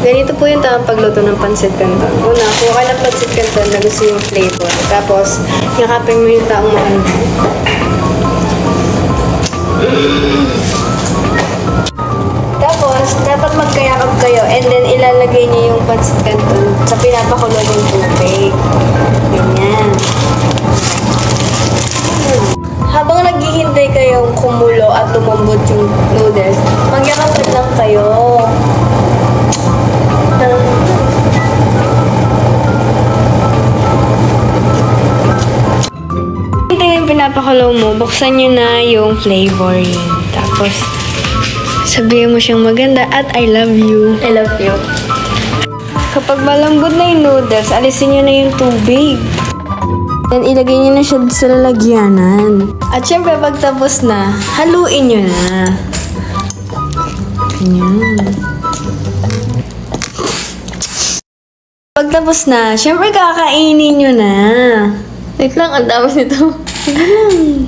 Ganito po yung tamang pagluto ng pancit canton. Una, kuha ka ng pancit canton na gusto yung flavor. Tapos, yakapin mo yung taong maano. Tapos, dapat magkayakap kayo and then ilalagay niyo yung pancit canton sa pinapakulong ng tubig. Ganyan. Habang naghihintay kayong kumulo at lumambot yung noodles, magyakap lang kayo. Ito yung pinapakulo mo, buksan nyo na yung flavoring. Tapos, sabihin mo siyang maganda at I love you. I love you. Kapag malambot na yung noodles, alisin nyo na yung tubig. Then, ilagay nyo na siya sa lalagyanan. At syempre, pagtapos na, haluin nyo na. Ganyan. Pagtapos na, syempre kakainin nyo na. Wait lang, ang damas nito. Sige lang.